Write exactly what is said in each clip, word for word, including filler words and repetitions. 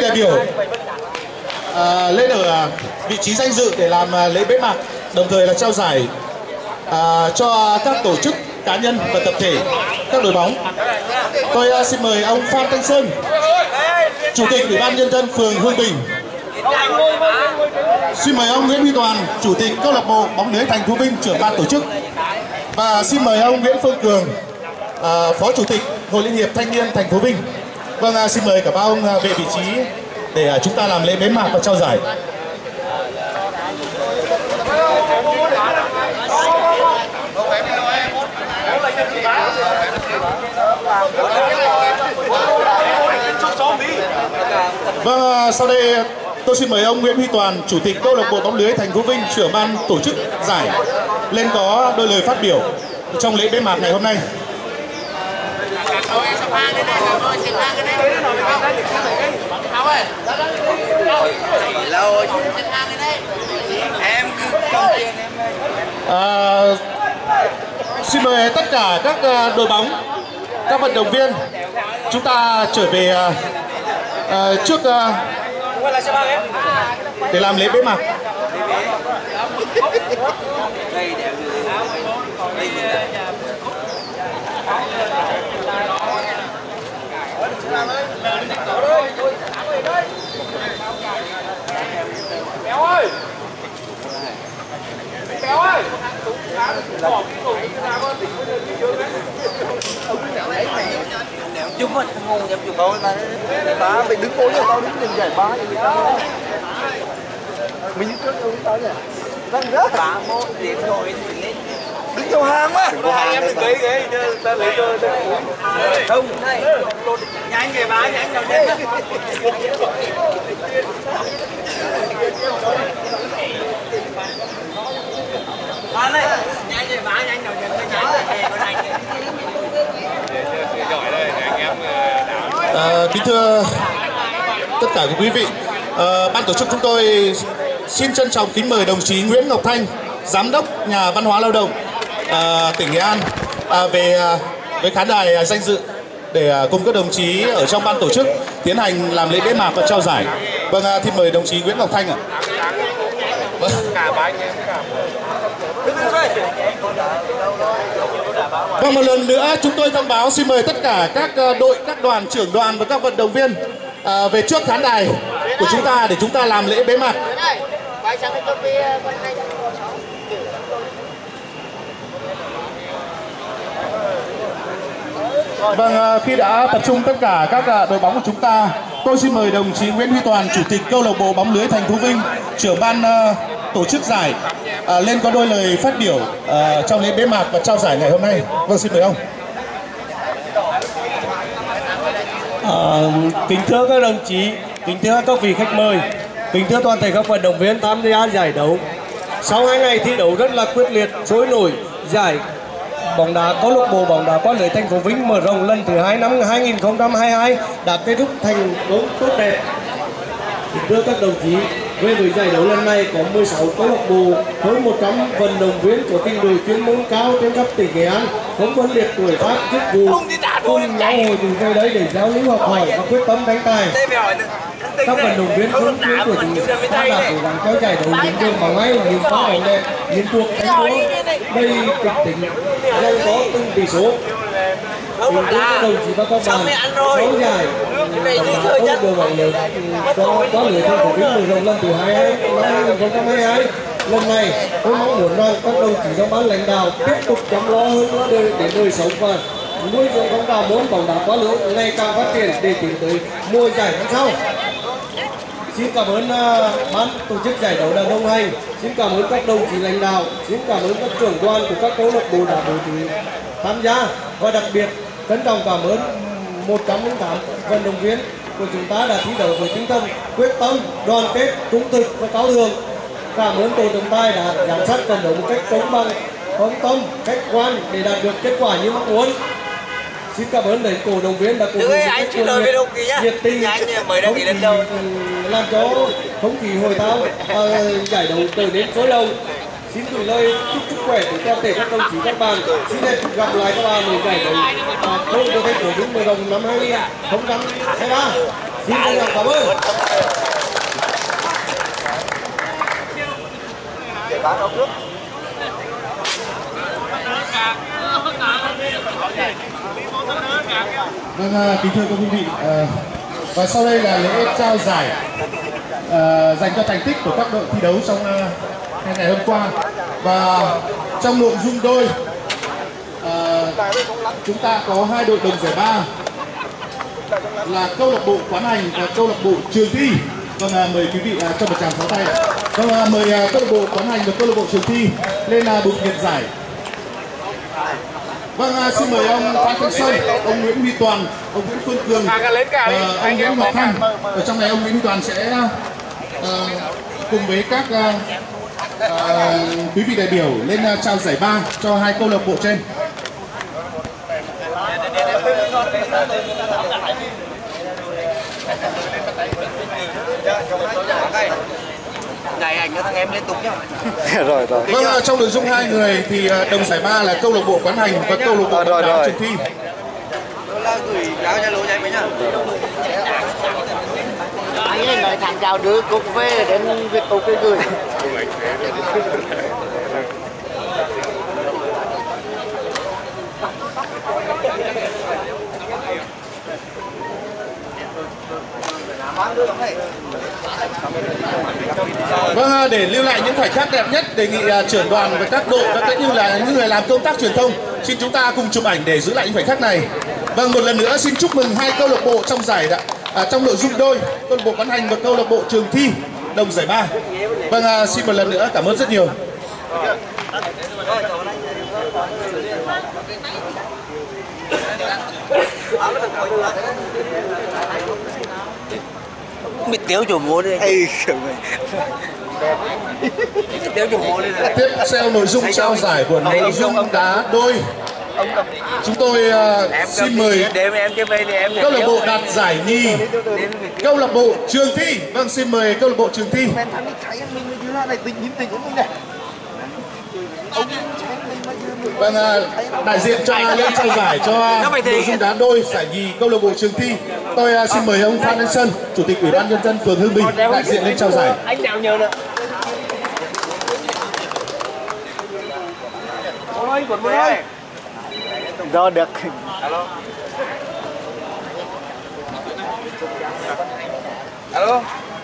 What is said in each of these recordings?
đại biểu à, lên ở vị trí danh dự để làm lễ bế mạc, đồng thời là trao giải à, cho các tổ chức, cá nhân và tập thể các đội bóng. Tôi à, xin mời ông Phan Thanh Sơn, Chủ tịch Ủy ban Nhân dân phường Hương Bình. Xin mời ông Nguyễn Huy Toàn, Chủ tịch câu lạc bộ bóng lưới thành phố Vinh, trưởng ban tổ chức. Và xin mời ông Nguyễn Phương Cường, à, Phó Chủ tịch Hội Liên hiệp Thanh niên thành phố Vinh. Vâng, à, xin mời cả ba ông à, về vị trí để à, chúng ta làm lễ bế mạc và trao giải. Vâng, sau đây tôi xin mời ông Nguyễn Huy Toàn, Chủ tịch câu lạc bộ bóng lưới thành phố Vinh, trưởng ban tổ chức giải lên có đôi lời phát biểu trong lễ bế mạc ngày hôm nay. À, xin mời tất cả các đội bóng, các vận động viên chúng ta trở về à, trước à, để làm lễ bế mạc. Béo ơi! Béo ơi! Chúng mình ngu nhập dùng thôi mà ba mày đứng cố cho tao đứng trên giải ba thì tao mình đứng trước đâu tao nhỉ? Vâng rớt ba môn điện rồi đứng vô hang quá. Hai em đừng gây ghê ta lấy cho không đây nhanh về ba nhanh nào đây. Ba này nhanh về ba nhanh nào nhanh nhanh về con này. À, kính thưa tất cả các quý vị, à, ban tổ chức chúng tôi xin trân trọng kính mời đồng chí Nguyễn Ngọc Thanh, Giám đốc Nhà Văn hóa Lao động à, tỉnh Nghệ An à, về à, với khán đài danh dự để à, cùng các đồng chí ở trong ban tổ chức tiến hành làm lễ bế mạc và trao giải. Vâng, à, thì mời đồng chí Nguyễn Ngọc Thanh ạ. Vâng. Vâng, một lần nữa chúng tôi thông báo xin mời tất cả các đội, các đoàn, trưởng đoàn và các vận động viên à, về trước khán đài của chúng ta để chúng ta làm lễ bế mạc. Vâng, khi đã tập trung tất cả các đội bóng của chúng ta, tôi xin mời đồng chí Nguyễn Huy Toàn, Chủ tịch câu lạc bộ bóng lưới thành phố Vinh, trưởng ban uh, tổ chức giải à, lên có đôi lời phát biểu à, trong lễ bế mạc và trao giải ngày hôm nay. Vâng, xin mời ông. À, kính thưa các đồng chí, kính thưa các vị khách mời, kính thưa toàn thể các vận động viên tham gia giải đấu. Sau hai ngày thi đấu rất là quyết liệt, sôi nổi, giải bóng đá câu lạc bộ bóng đá qua lưới thành phố Vinh mở rộng lần thứ hai năm hai nghìn không trăm hai mươi hai đã kết thúc thành công tốt đẹp. Kính thưa các đồng chí, về với giải đấu lần này có mười sáu câu lạc bộ, hơn một trăm vận động viên có trình độ chuyên môn cao trên khắp tỉnh Nghệ An, không phân biệt tuổi tác, chức vụ, cùng nhau hội tụ về đây để giao lưu học hỏi và quyết tâm đánh tài. Các vận động viên không chuyên của chúng ta đã cố gắng theo giải đấu những đường bóng hay, những pha bóng đẹp, những cuộc đánh đố đầy kịch tính, giàu có từng tỷ số. Kính thưa các đồng chí và các bạn, đấu giải bóng đá câu bóng lưới cho qua lưới thành phố Vinh mở rộng lần thứ hai năm hai nghìn không trăm hai mươi hai. Lần này tôi mong muốn rằng các đồng chí trong ban lãnh đạo tiếp tục chăm lo hơn nữa để đời sống và nuôi dưỡng phong trào môn bóng đá qua lưới ngày càng phát triển để tiến tới mùa giải năm sau. Xin cảm ơn uh, ban tổ chức giải đấu đã đồng hành, xin cảm ơn các đồng chí lãnh đạo, xin cảm ơn các trưởng đoàn của các câu lạc bộ đã bố trí tham gia, và đặc biệt trân trọng cảm ơn một trăm lẻ tám vận động viên của chúng ta đã thi đấu với tinh thần quyết tâm, đoàn kết, trung thực và cao thượng. Cảm ơn tổ trọng tài đã giám sát trận đấu một cách công bằng, công tâm, khách quan để đạt được kết quả như mong muốn. Xin cảm ơn đến cổ động viên đã cùng anh chỉ lời với đồng chí nhá. nhiệt tình, mới đăng ký đến đâu làm cho không khí hội thao uh, giải đấu trở nên sôi động. xin gửi lời chúc sức khỏe tới toàn thể các đồng chí các bạn. Xin hẹn gặp lại các bạn ở giải đấu thôn của thành phố Vinh Mười Đồng năm hai nghìn không trăm hai mươi ba. Xin trân trọng cảm ơn. Vâng, kính thưa các quý vị, à, và sau đây là lễ trao giải à, dành cho thành tích của các đội thi đấu trong à, ngày hôm qua. Và trong nội dung đôi, à, chúng ta có hai đội đồng giải ba là câu lạc bộ Quán Hành và câu lạc bộ Trường Thi. Vâng, à, mời quý vị à, cho một tràng pháo tay. Vâng, à, mời à, câu lạc bộ Quán Hành và câu lạc bộ Trường Thi lên à, bục nhận giải. Vâng, à, xin mời ông Phan Thanh Sơn, ông Nguyễn Huy Toàn, ông Nguyễn Phương Cường, uh, ông Nguyễn Ngọc Thanh. Ở trong này ông Nguyễn Huy Toàn sẽ uh, cùng với các uh, uh, quý vị đại biểu lên uh, trao giải ba cho hai câu lạc bộ trên. Này ảnh cho thằng em liên tục nhá. Rồi rồi. Vâng, trong nội dung hai người thì đồng giải ba là câu lạc bộ Quán Hành và câu lạc bộ bóng đá Trường Thi. Là gửi áo cho lô cho em nhá. Anh ấy nói thằng chào đưa cục về đến việc cục cái gửi. Vâng, để lưu lại những khoảnh khắc đẹp nhất, đề nghị uh, trưởng đoàn và các đội và cũng như là những người làm công tác truyền thông xin chúng ta cùng chụp ảnh để giữ lại những khoảnh khắc này. Vâng, một lần nữa xin chúc mừng hai câu lạc bộ trong giải đã, à, trong nội dung đôi, câu lạc bộ Quán Hành và câu lạc bộ Trường Thi đồng giải ba. Vâng, à, xin một lần nữa cảm ơn rất nhiều. Mít tiêu chủ mua đi. Tiêu chủ mua đi. Tiếp theo nội dung trao giải của nội dung đá đôi, chúng tôi uh, xin mời câu lạc bộ đạt giải nhì, câu lạc bộ Trường Thi. Vâng, xin mời câu lạc bộ Trường Thi. Vâng, uh, đại diện cho lễ trao giải cho nội dung đá đôi giải nhì câu lạc bộ Trường Thi, tôi uh, xin mời ông Phan Thanh Sơn, chủ tịch Ủy ban nhân dân phường Hương Bình đại diện lên trao giải. Anh nào nhờ nữa. Ôi, còn ơi. Đó được. Alo. Alo.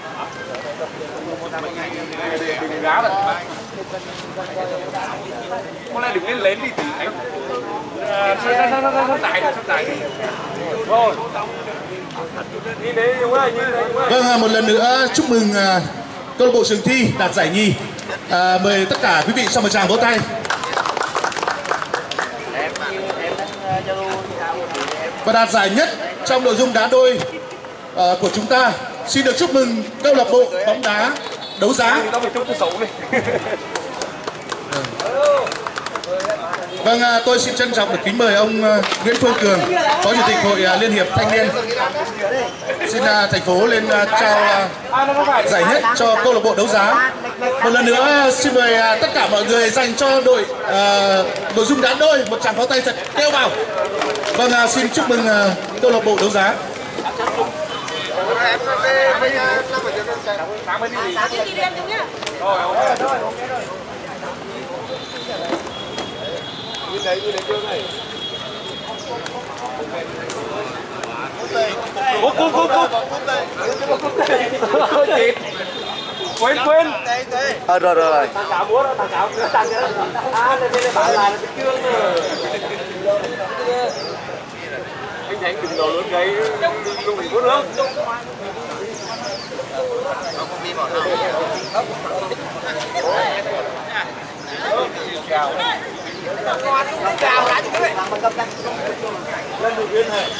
Hôm nay đừng lên lên đi tí anh. Sao sao sao sao tải được, sao tải đi. Rồi. Đi đấy Dũng ơi, đi đấy Dũng ơi. Vâng, một lần nữa chúc mừng uh, câu lạc bộ Trường Thi đạt giải nhì. À, mời tất cả quý vị cho một tràng vỗ tay. Và đạt giải nhất trong nội dung đá đôi uh, của chúng ta, xin được chúc mừng câu lạc bộ bóng đá Đấu Giá. Vâng, uh, tôi xin trân trọng được kính mời ông uh, Nguyễn Phương Cường, Phó Chủ tịch Hội uh, Liên hiệp Thanh niên, xin uh, thành phố lên uh, trao uh, giải nhất cho câu lạc bộ Đấu Giá. Một lần nữa uh, xin mời uh, tất cả mọi người dành cho đội uh, nội dung đá đôi một tràng pháo tay thật kêu vào. Vâng, uh, xin chúc mừng uh, câu lạc bộ Đấu Giá. Cút cút cút cút. Quên quên. Ờ rồi rồi rồi. Anh thấy đừng đồ luôn gây luôn bị cuốn nước. Chào. Chào đã chứ các bạn. Lên đường viên này.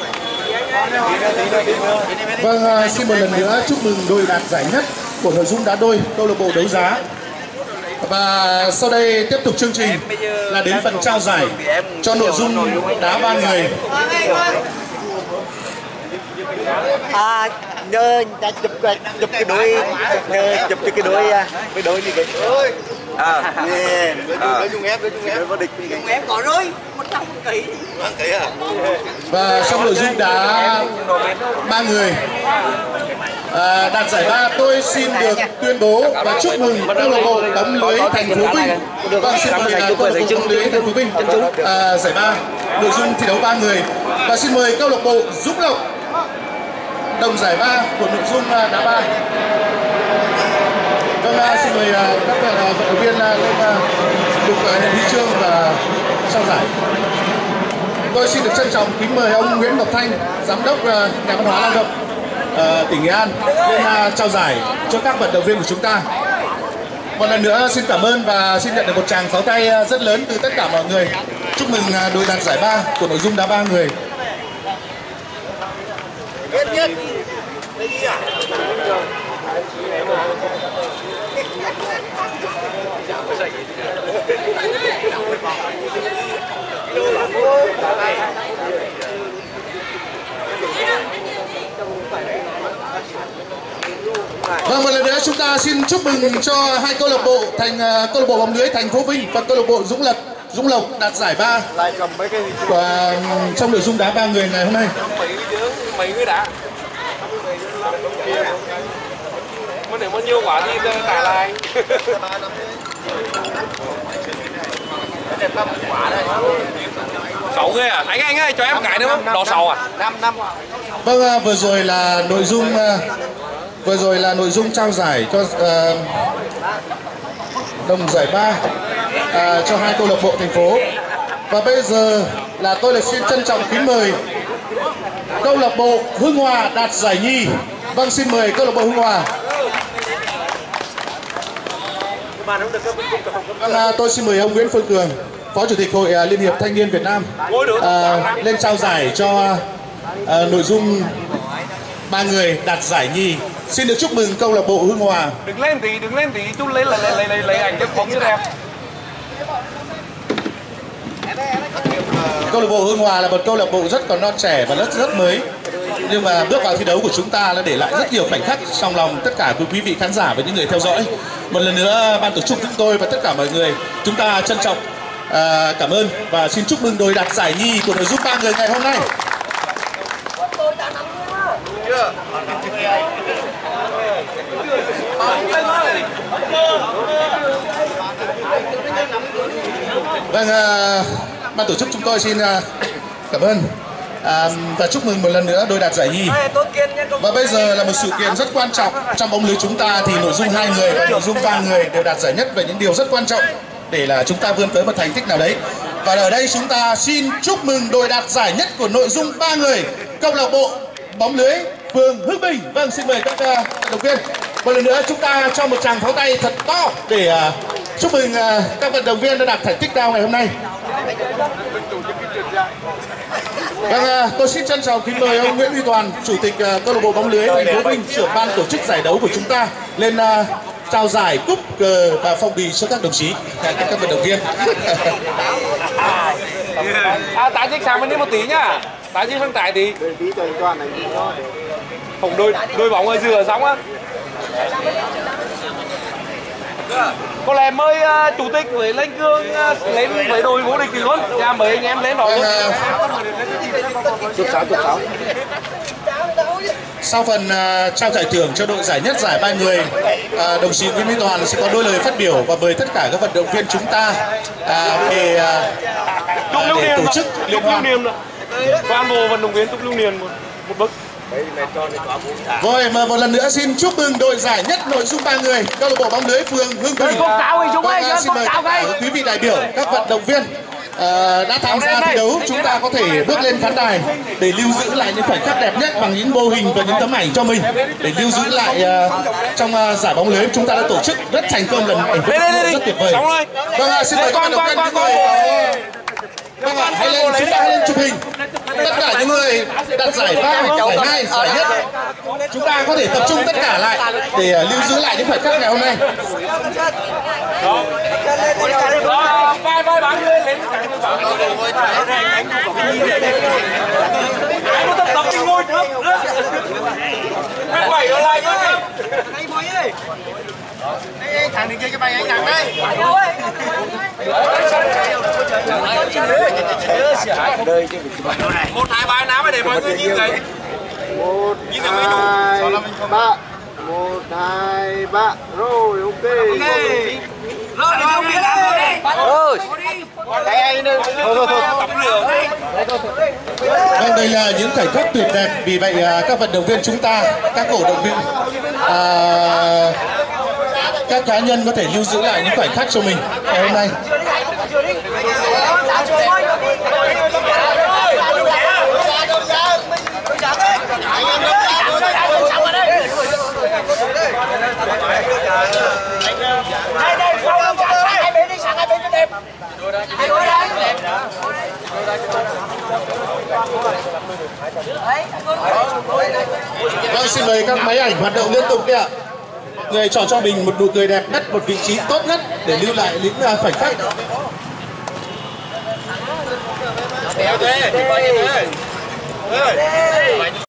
Vâng, xin một lần nữa chúc mừng đội đạt giải nhất của nội dung đá đôi câu lạc bộ Đấu Giá. Và sau đây tiếp tục chương trình là đến phần trao giải cho nội dung đá ba người. À, nhờ chụp chụp cái đôi, nhờ chụp cái đôi cái đôi này kìa. À, nè, đối chung ép, đối chung ép, vô địch. Chung ép có rồi, một trăm một ký. Một ký à? Và trong nội dung đá ba người à, đạt giải ba, tôi xin được tuyên bố và chúc mừng câu lạc bộ bóng lưới thành phố Vinh. Vâng, xin mời câu lạc bộ bóng lưới thành phố Vinh à, giải ba nội dung thi đấu ba người, và xin mời câu lạc bộ Dũng Lộc đồng giải ba của nội dung đá ba. Vâng, xin mời các vận động viên lên được nhận huy chương và trao giải. Tôi xin được trân trọng kính mời ông Nguyễn Ngọc Thanh, giám đốc nhà văn hóa lao động uh, tỉnh Nghệ An lên uh, trao giải cho các vận động viên của chúng ta. Một lần nữa xin cảm ơn và xin nhận được một tràng pháo tay rất lớn từ tất cả mọi người. Chúc mừng uh, đội đạt giải ba của nội dung đá ba người. Nhất nhất. Vâng, một lần nữa chúng ta xin chúc mừng cho hai câu lạc bộ thành uh, câu lạc bộ bóng lưới thành phố Vinh và câu lạc bộ Dũng Lộc Dũng Lộc đạt giải ba và trong nội dung đá ba người ngày hôm nay. Mấy người đá. Mà nếu mà nhiều quá thì trả lại. Sáu người à? Anh anh ơi, cho em một cái nữa không? Đó sáu à? Năm năm. Vâng, vừa rồi là nội dung vừa rồi là nội dung trao giải cho uh, đồng giải ba uh, cho hai câu lạc bộ thành phố. Và bây giờ là tôi là xin trân trọng kính mời câu lạc bộ Hưng Hòa đạt giải nhì. Vâng, xin mời câu lạc bộ Hưng Hòa. Vâng, tôi xin mời ông Nguyễn Phương Cường, Phó Chủ tịch Hội Liên hiệp Thanh niên Việt Nam uh, lên trao giải cho uh, nội dung ba người đạt giải nhì. Xin được chúc mừng câu lạc bộ Hưng Hòa. Đừng lên tí, đừng lên tí, chú lấy lấy lấy lấy lấy ảnh cho phóng cho em. Câu lạc bộ Hưng Hòa là một câu lạc bộ rất còn non trẻ và rất rất mới, nhưng mà bước vào thi đấu của chúng ta đã để lại rất nhiều khoảnh khắc trong lòng tất cả quý vị khán giả và những người theo dõi. Một lần nữa ban tổ chức chúng tôi và tất cả mọi người chúng ta trân trọng uh, cảm ơn và xin chúc mừng đội đạt giải nhì của nội dung ba người ngày hôm nay. Vâng, uh, ban tổ chức chúng tôi xin uh, cảm ơn à, và chúc mừng một lần nữa đội đạt giải nhì. Và bây giờ là một sự kiện rất quan trọng trong bóng lưới chúng ta, thì nội dung hai người và nội dung ba người đều đạt giải nhất về những điều rất quan trọng để là chúng ta vươn tới một thành tích nào đấy. Và ở đây chúng ta xin chúc mừng đội đạt giải nhất của nội dung ba người, câu lạc bộ bóng lưới phường Hưng Bình. Vâng, xin mời các uh, vận động viên. Một lần nữa chúng ta cho một tràng pháo tay thật to để uh, chúc mừng uh, các vận động viên đã đạt thành tích cao ngày hôm nay. Vâng, uh, tôi xin trân trọng kính mời ông Nguyễn Huy Toàn, Chủ tịch uh, câu lạc bộ bóng lưới thành phố Vinh, trưởng ban tổ chức giải đấu của chúng ta lên uh, trao giải cúp cờ và phong bì cho các đồng chí, các, các vận động viên. À, tại chiếc sáng bên đi một tí nhá. Tại chiếc sang tại thì không đôi đôi bóng ở dừa xong á. Có lẽ mời uh, chủ tịch với Lê Cương uh, lên với đội vô địch thì luôn. Dạ, mời anh em lên đó luôn. Chúc sáu, chúc sáu. Sau phần uh, trao giải thưởng cho đội giải nhất giải ba người, uh, đồng chí Nguyễn Huy Toàn sẽ có đôi lời phát biểu và mời tất cả các vận động viên chúng ta uh, để, uh, để tổ chức liên hoan. Toàn bộ vận động viên chúc lưu niệm một, một bức. Rồi, mà một lần nữa xin chúc mừng đội giải nhất nội dung ba người, câu lạc bộ bóng lưới phường Hưng Bình. Vâng, xin mời tất cả quý vị đại biểu, các vận động viên uh, đã tham gia thi đấu, chúng ta có thể bước lên khán đài để lưu giữ lại những khoảnh khắc đẹp nhất bằng những mô hình và những tấm ảnh cho mình, để lưu giữ lại uh, trong uh, giải bóng lưới chúng ta đã tổ chức rất thành công lần này, rất tuyệt vời. Vâng, uh, xin mời các vận động viên, những người Vâng ạ, hãy lên, chúng ta hãy lên chụp hình. Tất cả những người đạt giải ba, giải hai, giải nhất, chúng ta có thể tập trung tất cả lại để lưu giữ lại những khoảnh khắc ngày hôm nay. Vai vai bán người lên. Ai có tập tập thì ngồi trước. Bảy ở lại nữa. ơi. Thằng kia cái bay anh nặng đấy. Một hai ba nám để mọi người nhìn thấy. Một, hai, ba. Một, hai, ba. Rồi, ok. Rồi đi không biết làm rồi. Rồi. Đây anh ơi. Thôi thôi thôi. Vâng, đây là những khoảnh khắc tuyệt đẹp. Vì vậy à, các vận động viên chúng ta, các cổ động viên, à, các cá nhân có thể lưu giữ lại những khoảnh khắc cho mình ngày hôm nay. Đây đây, không hai bên đi, sang hai bên cho đẹp. Vâng, xin mời các máy ảnh hoạt động liên tục đi ạ. Người chọn cho mình một nụ cười đẹp nhất, một vị trí tốt nhất để lưu lại những uh, khoảnh khắc. Đây, đây,